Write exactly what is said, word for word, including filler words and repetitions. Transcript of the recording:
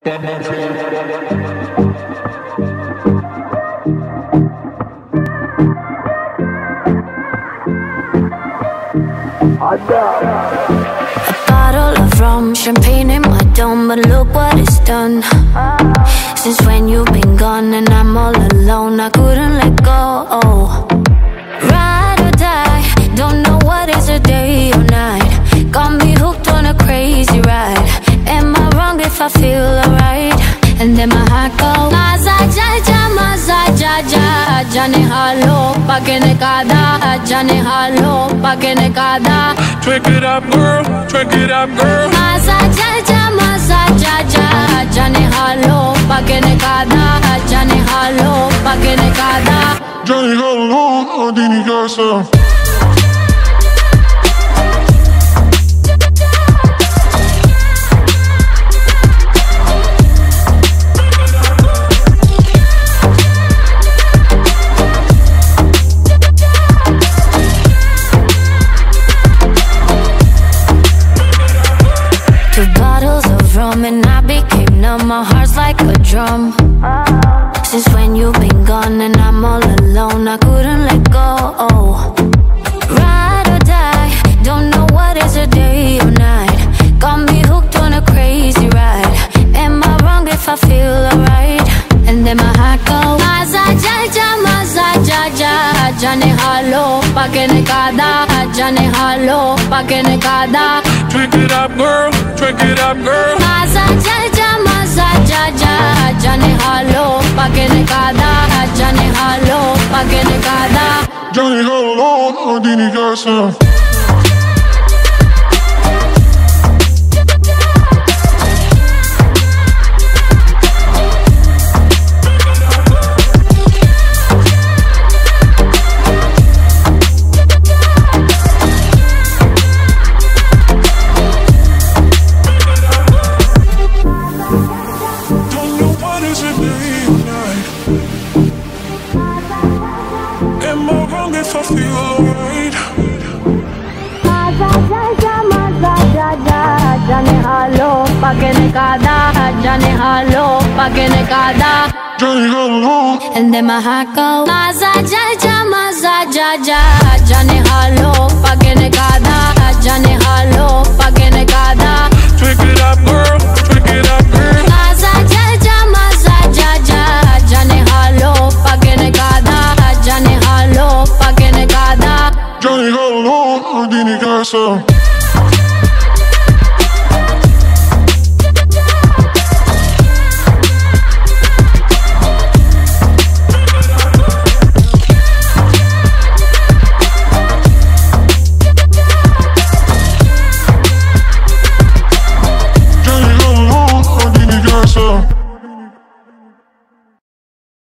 bottle of rum, champagne in my dome, but look what it's done. Since when you've been gone and I'm all alone, I couldn't let go. Oh. Ride or die, don't know what is a day or night. Got me hooked on a crazy ride. Am I wrong if I feel alright? And then my heart goes Maza ja ja, maza ja ja. Jane halo, pagene kada. Jane halo, pagene kada. Drink it up, girl, drink it up, girl. Maza ja ja, maza ja ja. Jane halo, pagene kada. Jane halo, pagene kada. Jane halo, adini casa. And I became numb, my heart's like a drum. Since when you've been gone and I'm all alone, I couldn't let go. Oh. Ride or die, don't know what is a day or night. Got me hooked on a crazy ride. Am I wrong if I feel alright? And then my heart goes Maza ja ja, maza ja ja. Jane halo, pagene kada. Jane halo, pagene kada. Drink it up, girl, drink it up, girl. Maza ja ja, maza ja ja. Jane halo, pagene kada. Jane halo, pagene kada. Jane halo, adini casa. Am I wrong if I feel alright? Maza ja ja, maza ja ja. Jane halo, pagene kada. Jane halo, pagene kada. Jane halo. And then my heart goes Maza ja ja, maza ja ja. Jane halo, pagene kada. Jane halo, pagene kada. Drink it up.